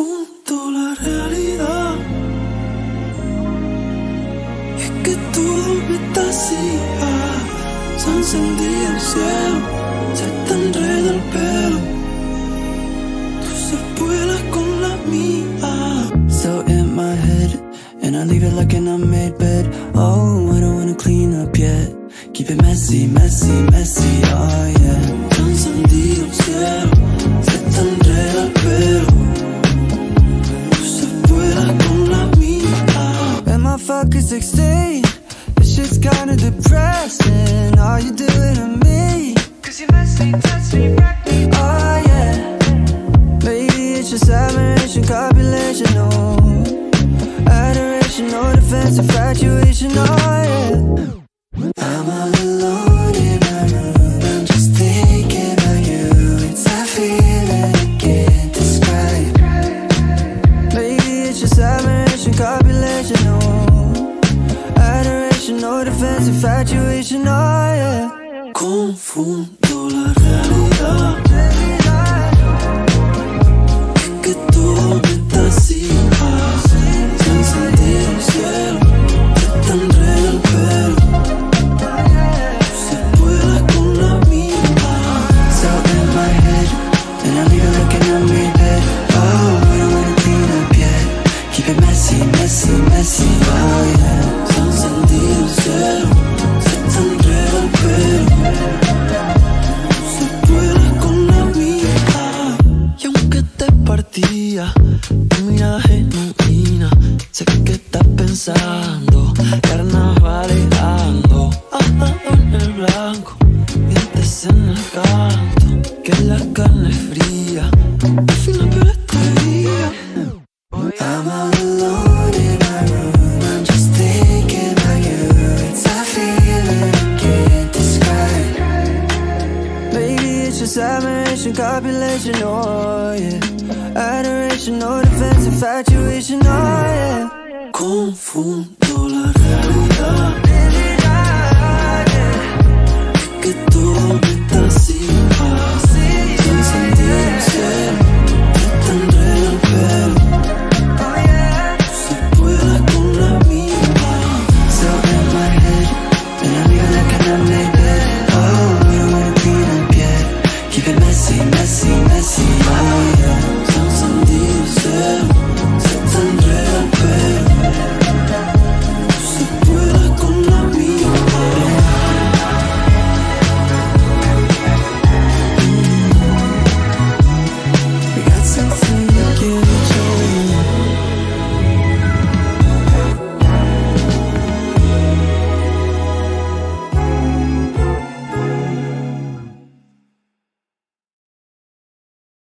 Confundo la realidad. Es que todo me está así. Se ha encendido el cielo, se te enreda el pelo. Tú se vuelas con la mía. So in my head, and I leave it like an unmade bed. Oh, I don't wanna clean up yet. Keep it messy, messy, messy, oh yeah. Se ha encendido el cielo, se te enreda el pelo. Tú se vuelas con la mía. And my fuck is 16. This shit's kinda depressing. All you doing to me, 'cause you mess me, touch me, wreck me, oh yeah. Maybe it's just admiration, copulation, no adoration, no defense, infatuation, oh yeah. I'm all alone in my room, I'm just thinking about you. It's a feeling I can't describe. Maybe it's just admiration, copulation, no adoration, no defense, infatuation, oh yeah. Confundo la realidad. Es que todo me está así. Se ha encendido el cielo, se te enreda el pelo. Tú se vuelas con la mía. So in my head, and I leave it looking at me bed. Oh, I don't wanna clean up yet. Keep it messy, messy, messy, oh yeah. Se ha encendido el cielo, se te enreda el pelo. Tú se vuelas con la mía. Y aunque te partía, tu mirada genuina, sé que estás pensando, carnavalejando, andando en el blanco, dientes en el canto, que la carne es fría, al final pero este día. I'm all alone in my room, I'm just thinking about you. It's a feeling I can't describe. Maybe it's just admiration, copulation, oh yeah. Adoration, no defense, infatuation, oh yeah. Confundo la realidad.